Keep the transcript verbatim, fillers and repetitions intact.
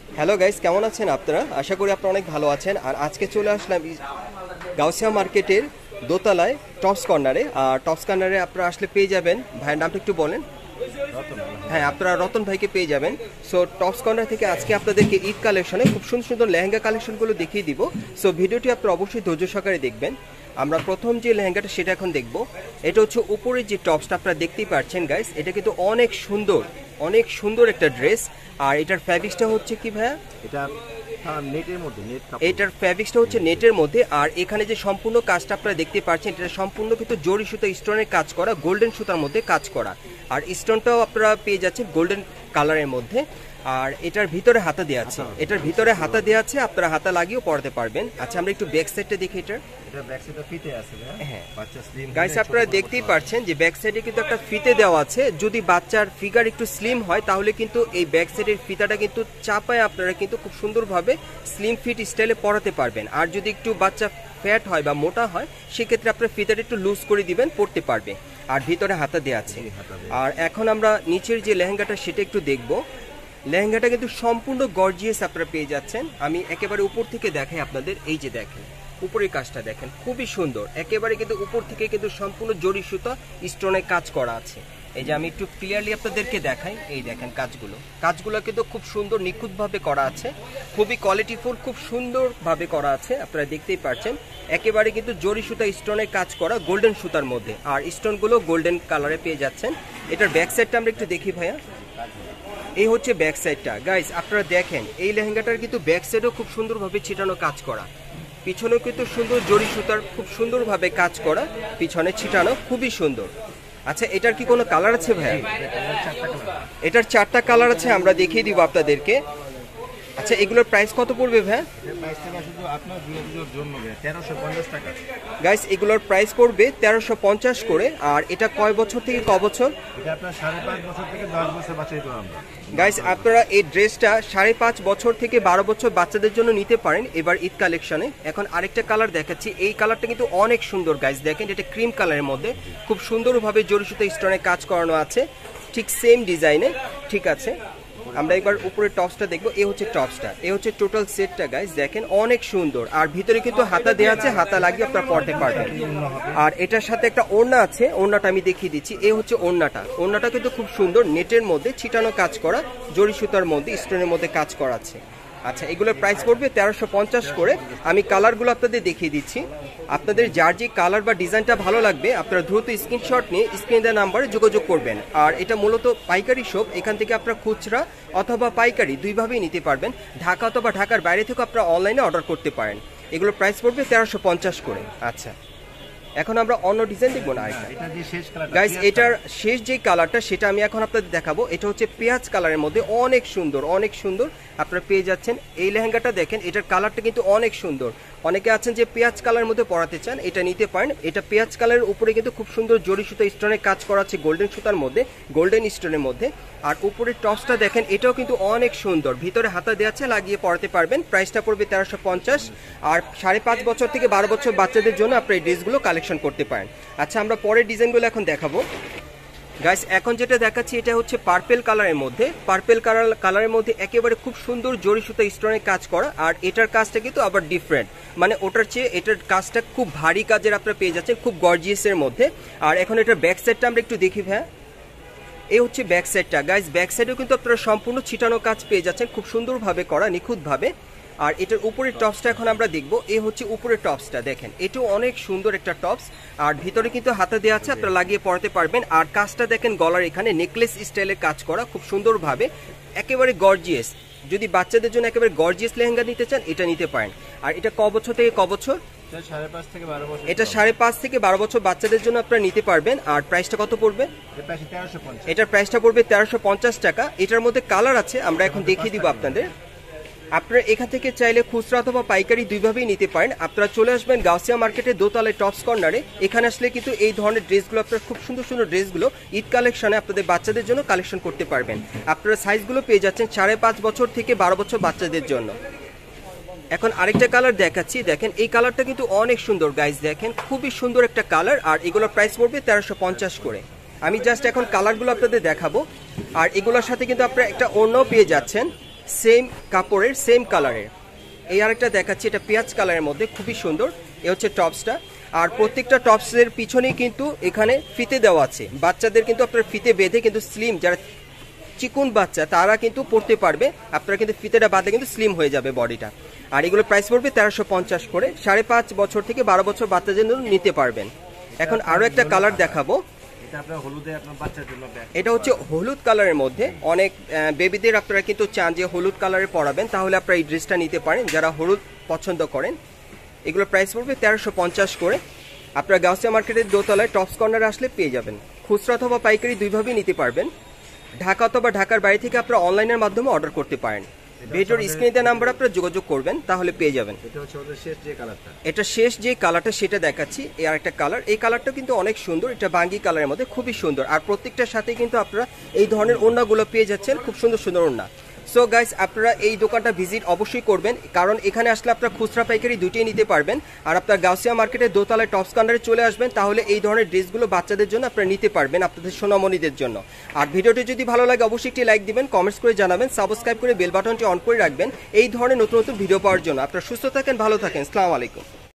Hello guys, কেমন আছেন আপনারা? আশা করি আপনারা অনেক ভালো আছেন। আর আজকে চলে আসলাম ই- গাউসিয়া মার্কেটের দোতলায় টপস কর্নারে। আর টপস কর্নারে আপনারা আসলে পেয়ে যাবেন, ভাইয়ের নামটা একটু বলেন। হ্যাঁ, আপনারা রতন ভাইকে পেয়ে যাবেন। সো টপস কর্নার থেকে আজকে আপনাদেরকে ঈদ কালেকশনে খুব সুন্দর সুন্দর লেহেঙ্গা কালেকশনগুলো দেখিয়ে দিব। সো ভিডিওটি আপনারা অবশ্যই ধৈর্য সহকারে দেখবেন। আমরা প্রথম যে লেহেঙ্গাটা সেটা এখন দেখব। এটা হচ্ছে উপরে যে টপসটা আপনারা দেখতেই পাচ্ছেন গাইস, এটা কিন্তু অনেক সুন্দর, অনেক সুন্দর একটা ড্রেস। আর এটার ফ্যাব্রিক্সটা হচ্ছে কি ভাইয়া? এটা হ্যাঁ, নেটের মধ্যে নেট কাপড়। এটার ফ্যাব্রিক্সটা হচ্ছে নেটের মধ্যে। আর এখানে যে সম্পূর্ণ কাজটা আপনারা দেখতে পাচ্ছেন, এটা সম্পূর্ণ কিন্তু জরি সুতা স্টোনের কাজ করা, গোল্ডেন সুতার মধ্যে কাজ করা। আর স্টোনটাও আপনারা পেয়ে যাচ্ছেন গোল্ডেন কালারের মধ্যে। আর এটার ভিতরে হাতা দেওয়া আছে, এটার ভিতরে হাতা দেওয়া আছে, আপনারা হাতা লাগিয়েও পরাতে পারবেন। আচ্ছা, আমরা একটু ব্যাক সাইডটা দেখি। এটার এটা ব্যাক সাইডে ফিতে আছে। হ্যাঁ বাচ্চা স্লিম গাইস, আপনারা দেখতেই পাচ্ছেন যে ব্যাক সাইডে কিন্তু একটা ফিতে দেওয়া আছে। যদি বাচ্চার ফিগার একটু স্লিম হয় তাহলে কিন্তু এই ব্যাক সাইডের ফিতাটা কিন্তু চাপায় আপনারা কিন্তু খুব সুন্দরভাবে স্লিম ফিট স্টাইলে পরাতে পারবেন। আর যদি একটু বাচ্চা ফ্যাট হয় বা মোটা হয় সেক্ষেত্রে আপনার ফিতাটা একটু লুজ করে দিবেন, পড়তে পারবে। আর ভিতরে হাতা দেওয়া আছে। আর এখন আমরা নিচের যে লেহেঙ্গাটা সেটা একটু দেখব। লেহেঙ্গাটা কিন্তু সম্পূর্ণ গর্জিয়াস আপনারা পেয়ে যাচ্ছেন। আমি একেবারে উপর থেকে দেখাই আপনাদের। এই যে দেখেন উপরের কাজটা দেখেন, খুবই সুন্দর। একেবারে কিন্তু উপর থেকে কিন্তু সম্পূর্ণ জরি সুতা স্টোনে কাজ করা আছে। এই যে আমি একটু ক্লিয়ারলি আপনাদেরকে দেখাই, এই দেখেন কাজগুলো কাজগুলো কিন্তু খুব সুন্দর নিখুঁতভাবে করা আছে, খুবই কোয়ালিটিফুল, খুব সুন্দরভাবে করা আছে। আপনারা দেখতেই পাচ্ছেন একেবারে কিন্তু জরি সুতা স্টোনে কাজ করা গোল্ডেন সুতার মধ্যে। আর স্টোনগুলো গোল্ডেন কালারে পেয়ে যাচ্ছেন। এটার ব্যাক সাইডটা আমরা একটু দেখি ভাইয়া। এই হচ্ছে ব্যাক সাইডটা গাইস, আপনারা দেখেন এই লেহেঙ্গাটার কিন্তু ব্যাক সাইডও খুব সুন্দরভাবে ছিটানো কাজ করা, পিছনে কিন্তু সুন্দর জরি সুতার খুব সুন্দরভাবে কাজ করা, পিছনে ছিটানো, খুবই সুন্দর। আচ্ছা, এটার কি কোনো কালার আছে ভাইয়া? এটার চারটা কালার আছে, আমরা দেখিয়ে দিব আপনাদেরকে। আচ্ছা, এগুলোর প্রাইস কত পড়বে ভাইয়া? গাইস, এগুলোর প্রাইস পড়বে তেরোশো পঞ্চাশ করে। আর এটা কয় বছর থেকে ক বছর? গাইস, আপনারা এই ড্রেসটা সাড়ে পাঁচ বছর থেকে বারো বছর বাচ্চাদের জন্য নিতে পারেন এবার ঈদ কালেকশনে। এখন আরেকটা কালার দেখাচ্ছি। এই কালারটা কিন্তু অনেক সুন্দর গাইস, দেখেন এটা ক্রিম কালারের মধ্যে খুব সুন্দরভাবে জরি সুতা স্টোনে কাজ করানো আছে, ঠিক সেম ডিজাইনে। ঠিক আছে, আমরা একবার উপরে টপসটা দেখবো। এ হচ্ছে টপসটা, এ হচ্ছে টোটাল সেটটা গাইস, দেখেন অনেক সুন্দর। আর ভিতরে কিন্তু হাতা দেওয়া আছে, হাতা লাগিয়ে আপনারা পরতে পারবেন। আর এটার সাথে একটা ওড়না আছে, ওড়নাটা আমি দেখিয়ে দিচ্ছি। এ হচ্ছে ওড়নাটা, ওড়নাটা কিন্তু খুব সুন্দর নেটের মধ্যে ছিটানো কাজ করা, জরি সুতার মধ্যে স্টোনের মধ্যে কাজ করা আছে। আচ্ছা, এগুলোর প্রাইস পড়বে তেরোশো পঞ্চাশ করে। আমি কালারগুলো আপনাদের দেখিয়ে দিচ্ছি। আপনাদের যার যে কালার বা ডিজাইনটা ভালো লাগবে আপনারা দ্রুত স্ক্রিনশট নিয়ে স্ক্রিন দেওয়া নাম্বারে যোগাযোগ করবেন। আর এটা মূলত পাইকারি শপ, এখান থেকে আপনারা খুচরা অথবা পাইকারি দুইভাবেই নিতে পারবেন। ঢাকা অথবা ঢাকার বাইরে থেকে আপনারা অনলাইনে অর্ডার করতে পারেন। এগুলোর প্রাইস পড়বে তেরোশো পঞ্চাশ করে। আচ্ছা, এখন আমরা অন্য ডিজাইন দেখবো না আরেকটা গাইস। এটার শেষ যে কালারটা সেটা আমি এখন আপনাদের দেখাবো। এটা হচ্ছে পেঁয়াজ কালারের মধ্যে, অনেক সুন্দর, অনেক সুন্দর আপনারা পেয়ে যাচ্ছেন। এই লেহেঙ্গাটা দেখেন, এটার কালারটা কিন্তু অনেক সুন্দর। অনেকে আছেন যে পেঁয়াজ কালারের মধ্যে পরাতে চান, এটা নিতে পারেন। এটা পেঁয়াজ কালারের উপরে কিন্তু খুব সুন্দর জরি সুতা স্টোনের কাজ করা আছে, গোল্ডেন সুতার মধ্যে, গোল্ডেন স্টোনের মধ্যে। আর উপরের টপসটা দেখেন, এটাও কিন্তু অনেক সুন্দর, ভিতরে হাতা দেওয়া আছে, লাগিয়ে পরাতে পারবেন। প্রাইসটা পড়বে তেরোশো পঞ্চাশ। আর সাড়ে পাঁচ বছর থেকে বারো বছর বাচ্চাদের জন্য আপনার এই ড্রেসগুলো কালেকশন করতে পারেন। আচ্ছা, আমরা পরের ডিজাইনগুলো এখন দেখাবো গাইস। এখন যেটা দেখাচ্ছি এটা হচ্ছে পার্পেল কালারের মধ্যে, পার্পেল কালার কালারের মধ্যে একেবারে খুব সুন্দর জরি সুতা স্টোনের কাজ করা। আর এটার কাজটা কিন্তু আবার ডিফারেন্ট, মানে ওটার চেয়ে এটার কাজটা খুব ভারী কাজের আপনারা পেয়ে যাচ্ছেন, খুব গর্জিয়াসের মধ্যে। আর এখন এটার ব্যাক সাইডটা আমরা একটু দেখি ভাইয়া। এই হচ্ছে ব্যাক সাইডটা গাইস, ব্যাক সাইডেও কিন্তু আপনারা সম্পূর্ণ ছিটানো কাজ পেয়ে যাচ্ছেন, খুব সুন্দরভাবে করা, নিখুঁতভাবে। আর এটার উপরের টপসটা এখন আমরা দেখবো। এ হচ্ছে উপরের টপসটা, দেখেন এটাও অনেক সুন্দর একটা টপস। আর ভিতরে কিন্তু হাতা দেওয়া আছে, আপনারা লাগিয়ে পরাতে পারবেন। আর কাজটা দেখেন, গলার এখানে নেকলেস স্টাইলের কাজ করা, খুব সুন্দরভাবে, একেবারে গর্জিয়াস। যদি বাচ্চাদের জন্য একেবারে গর্জিয়াস লেহেঙ্গা নিতে চান এটা নিতে পারেন। আর এটা ক বছর থেকে ক বছর? এটা সাড়ে পাঁচ থেকে বারো বছর বাচ্চাদের জন্য আপনারা নিতে পারবেন। আর প্রাইসটা কত পড়বে? এটার প্রাইসটা পড়বে তেরোশো পঞ্চাশ টাকা। এটার মধ্যে কালার আছে, আমরা এখন দেখিয়ে দিব আপনাদের। আপনারা এখান থেকে চাইলে খুচরা অথবা পাইকারি দুইভাবেই নিতে পারেন। আপনারা চলে আসবেন গাউসিয়া মার্কেটের দোতলায় টপস কর্নারে। এখানে আসলে কিন্তু এই ধরনের ড্রেসগুলো আপনারা খুব সুন্দর সুন্দর ড্রেসগুলো ঈদ কালেকশনে আপনাদের বাচ্চাদের জন্য কালেকশন করতে পারবেন। আপনারা সাইজগুলো পেয়ে যাচ্ছেন সাড়ে পাঁচ বছর থেকে বারো বছর বাচ্চাদের জন্য। এখন আরেকটা কালার দেখাচ্ছি, দেখেন এই কালারটা কিন্তু অনেক সুন্দর গাইস, দেখেন খুবই সুন্দর একটা কালার। আর এগুলোর প্রাইস পড়বে তেরোশো পঞ্চাশ করে। আমি জাস্ট এখন কালারগুলো আপনাদের দেখাবো। আর এগুলোর সাথে কিন্তু আপনারা একটা ওড়নাও পেয়ে যাচ্ছেন, সেম কাপড়ের সেম কালারের। এই আরেকটা দেখাচ্ছি, এটা পেঁয়াজ কালারের মধ্যে খুবই সুন্দর। এ হচ্ছে টপসটা। আর প্রত্যেকটা টপসের পিছনেই কিন্তু এখানে ফিতে দেওয়া আছে, বাচ্চাদের কিন্তু আপনার ফিতে বেঁধে কিন্তু স্লিম, যারা চিকুন বাচ্চা তারা কিন্তু পড়তে পারবে, আপনারা কিন্তু ফিতেটা বাঁধলে কিন্তু স্লিম হয়ে যাবে বডিটা। আর এগুলো প্রাইস পড়বে তেরোশো পঞ্চাশ করে, সাড়ে পাঁচ বছর থেকে বারো বছর বাচ্চাদের জন্য নিতে পারবেন। এখন আরও একটা কালার দেখাবো, এটা আপনার হলুদে আপনার বাচ্চার জন্য ব্যাগ। এটা হচ্ছে হলুদ কালারের মধ্যে। অনেক বেবিদের আপনারা কিন্তু চান যে হলুদ কালারে পরাবেন, তাহলে আপনারা এই ড্রেসটা নিতে পারেন যারা হলুদ পছন্দ করেন। এগুলো প্রাইস পড়বে তেরোশো পঞ্চাশ করে। আপনারা গাউসিয়া মার্কেটের দোতলায় টপস কর্নারে আসলে পেয়ে যাবেন। খুচরা অথবা পাইকারি দুইভাবেই নিতে পারবেন। ঢাকা অথবা ঢাকার বাইরে থেকে আপনারা অনলাইনের মাধ্যমে অর্ডার করতে পারেন। ভিডিওর স্ক্রিনে দেওয়া নাম্বার আপনারা যোগাযোগ করবেন, তাহলে পেয়ে যাবেন। এটা হচ্ছে ওদের শেষ যে কালারটা, এটা শেষ যে কালারটা সেটা দেখাচ্ছি। এই আরেকটা কালার, এই কালারটা কিন্তু অনেক সুন্দর, এটা বাঙ্গি কালারের মধ্যে খুবই সুন্দর। আর প্রত্যেকটার সাথে কিন্তু আপনারা এই ধরনের ওড়নাগুলো পেয়ে যাচ্ছেন, খুব সুন্দর সুন্দর ওড়না। সো গাইস, আপনারা এই দোকানটা ভিজিট অবশ্যই করবেন, কারণ এখানে আসলে আপনারা খুচরা পাইকারি দুটোই নিতে পারবেন। আর আপনার গাউসিয়া মার্কেটের দোতলায় টপস কর্নারে চলে আসবেন, তাহলে এই ধরনের ড্রেসগুলো বাচ্চাদের জন্য আপনারা নিতে পারবেন, আপনাদের সোনামণিদের জন্য। আর ভিডিওটি যদি ভালো লাগে অবশ্যই একটি লাইক দিবেন, কমেন্টস করে জানাবেন, সাবস্ক্রাইব করে বেল বাটনটি অন করে রাখবেন এই ধরনের নতুন নতুন ভিডিও পাওয়ার জন্য। আপনারা সুস্থ থাকেন, ভালো থাকেন, আসসালামু আলাইকুম।